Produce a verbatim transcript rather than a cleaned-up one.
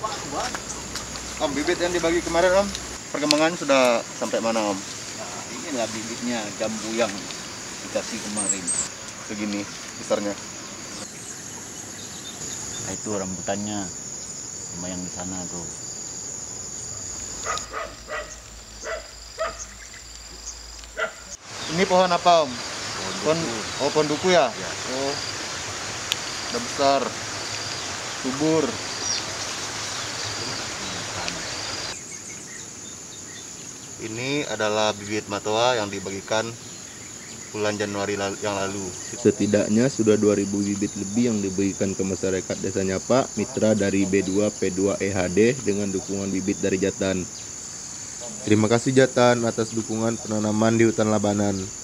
Om, bibit yang dibagi kemarin Om, perkembangan sudah sampai mana Om? Nah, inilah bibitnya jambu yang dikasih kemarin. Segini besarnya. Nah, itu rambutannya sama yang di sana tuh. Ini pohon apa Om? Pohon Pohon, duku. oh pohon duku ya? Ya. Oh, udah besar, subur. Ini adalah bibit matoa yang dibagikan bulan Januari yang lalu. Setidaknya sudah dua ribu bibit lebih yang dibagikan ke masyarakat Desa Nyapa, mitra dari B dua P dua E H D dengan dukungan bibit dari Jatan. Terima kasih Jatan atas dukungan penanaman di hutan Labanan.